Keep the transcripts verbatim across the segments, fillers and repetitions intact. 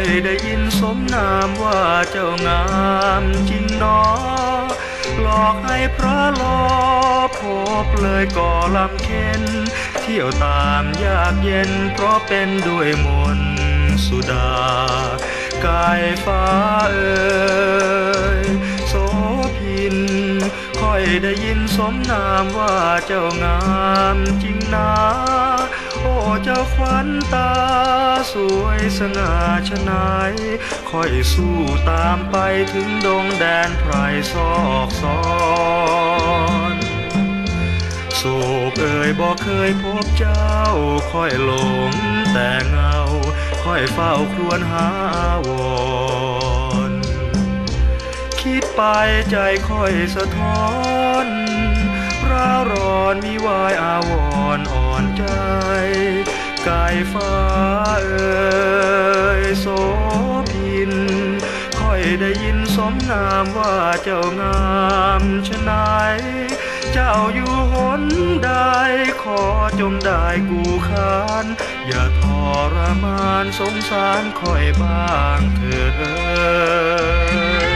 ได้ยินสมนามว่าเจ้างามจริงหนอหลอกให้พระลอพบเลยก่อลำเค็นเที่ยวตามยากเย็นเพราะเป็นด้วยมนต์สุดากายฟ้าเอ่ยโสพินค่อยได้ยินสมนามว่าเจ้างามจริงนะโอ้เจ้าขวัญตาสวยสง่าชะไหนค่อยสู้ตามไปถึงดงแดนไพรซอกซอนโศกเอ่ยบ่เคยพบเจ้าค่อยหลงแต่เงาค่อยเฝ้าครวญหาวอนคิดไปใจค่อยสะท้อนร้าวร้อนมีวายอาวรอ่อนใจกายฟ้าเอ่ยโสพินค่อยได้ยินสมนามว่าเจ้างามชะไหนเจ้าอยู่หนใดขอจงได้กูขานอย่าทรมานสงสารค่อยบ้างเถิดเอ่ย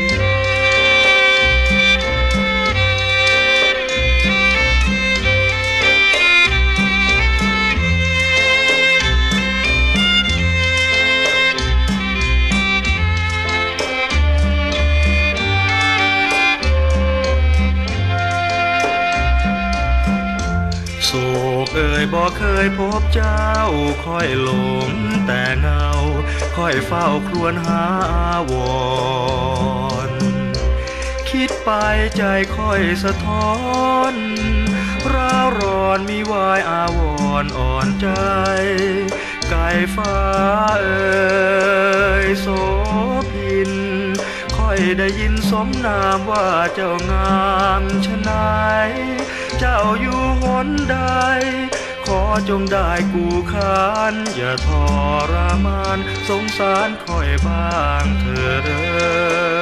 โศกเอ่ยบ่เคยพบเจ้าค่อยหลงแต่เงาค่อยเฝ้าครวญหาวอนคิดไปใจค่อยสะท้อนร้าวร้อนมีวายอาวรอ่อนใจกายฟ้าเอ่ยโสพินค่อยได้ยินสมนามว่าเจ้างามชะไหนเจ้าอยู่หนใดขอจงได้กูขานอย่าทรมานสงสารค่อยบ้างเถิด